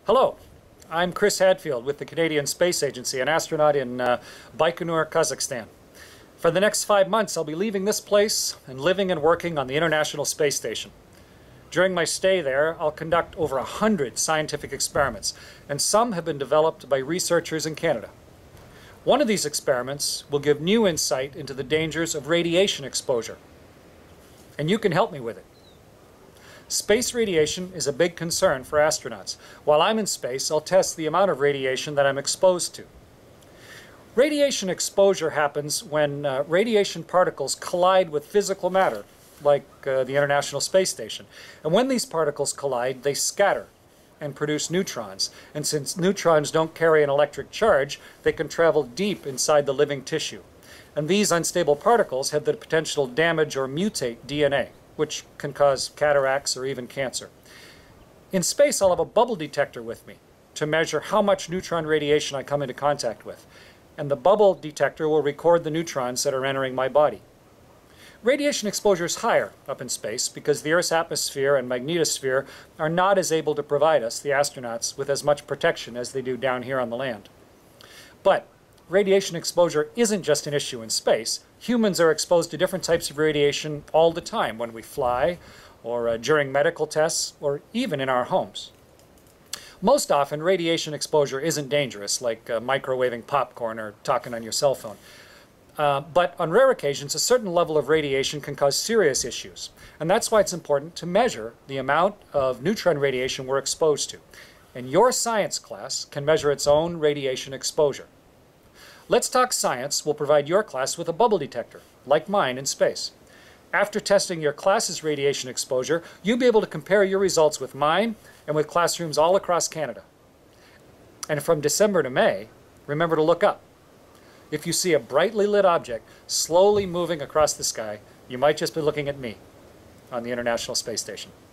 Hello, I'm Chris Hadfield with the Canadian Space Agency, an astronaut in Baikonur, Kazakhstan. For the next 5 months, I'll be leaving this place and living and working on the International Space Station. During my stay there, I'll conduct over 100 scientific experiments, and some have been developed by researchers in Canada. One of these experiments will give new insight into the dangers of radiation exposure, and you can help me with it. Space radiation is a big concern for astronauts. While I'm in space, I'll test the amount of radiation that I'm exposed to. Radiation exposure happens when radiation particles collide with physical matter, like the International Space Station. And when these particles collide, they scatter and produce neutrons. And since neutrons don't carry an electric charge, they can travel deep inside the living tissue. And these unstable particles have the potential to damage or mutate DNA, which can cause cataracts or even cancer. In space, I'll have a bubble detector with me to measure how much neutron radiation I come into contact with. And the bubble detector will record the neutrons that are entering my body. Radiation exposure is higher up in space because the Earth's atmosphere and magnetosphere are not as able to provide us, the astronauts, with as much protection as they do down here on the land. But radiation exposure isn't just an issue in space. Humans are exposed to different types of radiation all the time when we fly, or during medical tests, or even in our homes. Most often, radiation exposure isn't dangerous, like microwaving popcorn or talking on your cell phone. But on rare occasions, a certain level of radiation can cause serious issues. And that's why it's important to measure the amount of neutron radiation we're exposed to. And your science class can measure its own radiation exposure. Let's Talk Science will provide your class with a bubble detector, like mine in space. After testing your class's radiation exposure, you'll be able to compare your results with mine and with classrooms all across Canada. And from December to May, remember to look up. If you see a brightly lit object slowly moving across the sky, you might just be looking at me on the International Space Station.